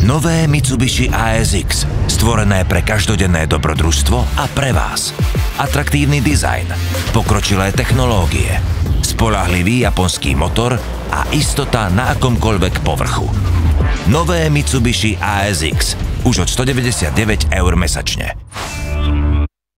Nové Mitsubishi ASX, stvorené pre každodenné dobrodružstvo a pre vás. Atraktívny dizajn, pokročilé technológie, spoľahlivý japonský motor a istota na akomkoľvek povrchu. Nové Mitsubishi ASX už od 199 € mesačne.